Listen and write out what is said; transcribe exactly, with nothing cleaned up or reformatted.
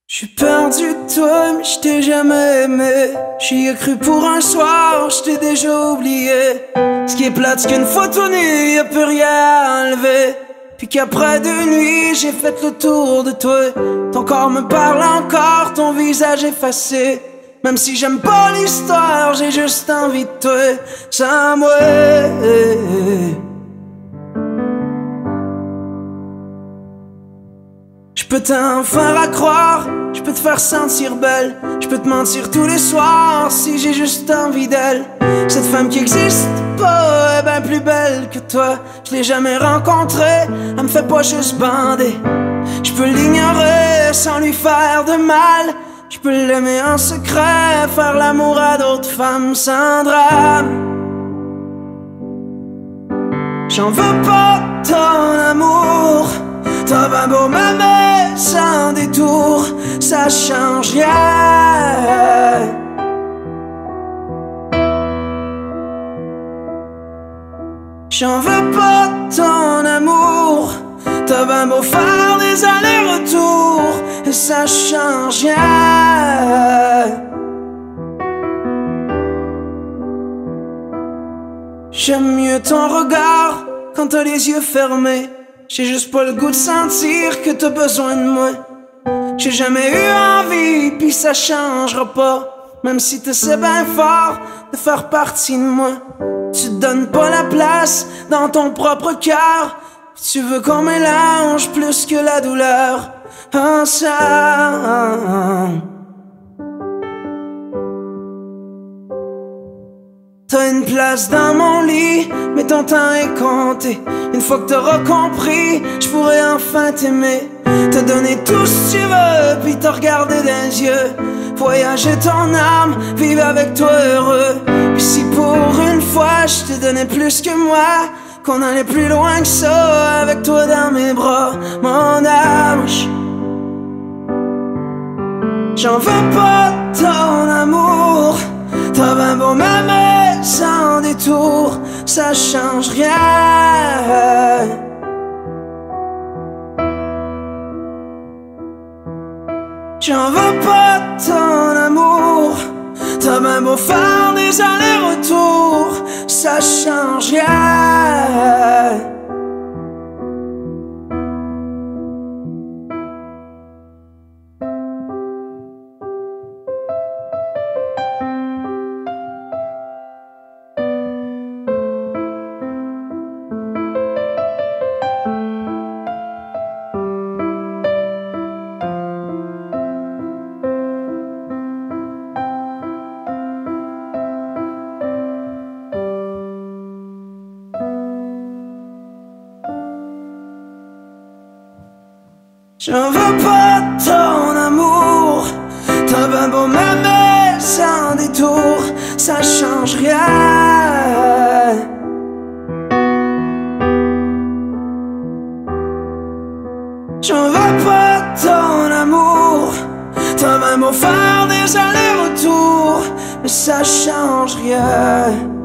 J'suis perdu de toi, mais j't'ai jamais aimé. J'y ai cru pour un soir, j't'ai déjà oublié. Ce qui est plate, c'est qu'une photo nue, y'a plus rien à enlever. Puis qu'après deux nuits, j'ai fait le tour de toi. Ton corps me parle encore, ton visage effacé. Même si j'aime pas l'histoire, j'ai juste envie de toi. Sans moi, j'peux t'en faire à croire, j'peux te faire sentir belle, j'peux te mentir tous les soirs si j'ai juste envie d'elle. Cette femme qui existe pas est bien plus belle que toi. Je l'ai jamais rencontrée, elle me fait pas juste bander. J'peux l'ignorer sans lui faire de mal. J'peux l'aimer en secret, faire l'amour à d'autres femmes sans drame. J'en veux pas ton amour, t'as ben beau m'aimer sans détour, ça change rien. J'en veux pas ton amour, t'as ben beau faire des allers-retours, et ça change rien. J'aime mieux ton regard quand t'as les yeux fermés. J'ai juste pas le goût de sentir que t'as besoin de moi. J'ai jamais eu envie, pis ça changera pas. Même si t'essaies bien fort de faire partie de moi. Tu te donnes pas la place dans ton propre cœur. Tu veux qu'on mélange plus que la douleur ensemble. T'as une place dans mon lit, mais ton temps est compté. Une fois que t'auras compris, je pourrai enfin t'aimer. Te donner tout ce que tu veux, puis te regarder dans les yeux. Voyager ton âme, vivre avec toi heureux. Puis si pour une fois je te donnais plus que moi, qu'on allait plus loin que ça, avec toi dans mes bras, mon ange. J'en veux pas ton amour, t'as ben beau m'aimer sans détour, ça change rien. J'en veux pas ton amour, t'as ben beau faire des allers-retours, ça change rien. J'en veux pas ton amour, t'as ben beau m'aimer sans détour, ça change rien. J'en veux pas ton amour, t'as ben beau faire des allers-retours, mais ça change rien.